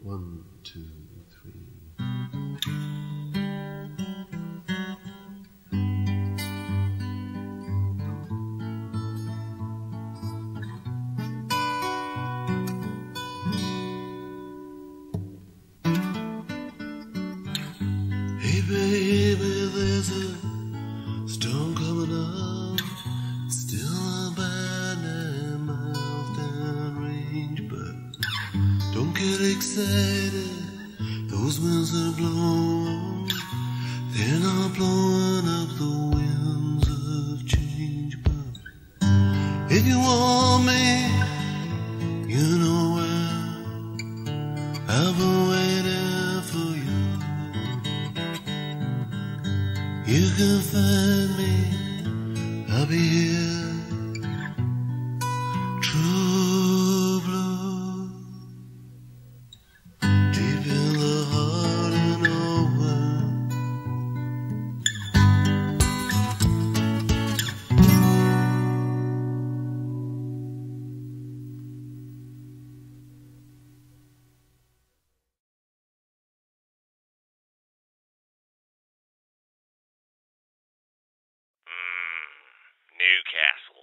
1, 2, 3. Hey baby, there's a storm coming up. It's still about 9 miles downrange, but don't get excited. Those winds are blowing. They're not blowing up the winds of change, but if you want me, you know where. I've been waiting for you. You can find me, I'll be here. True blue, deep in the heart of nowhere. Newcastle.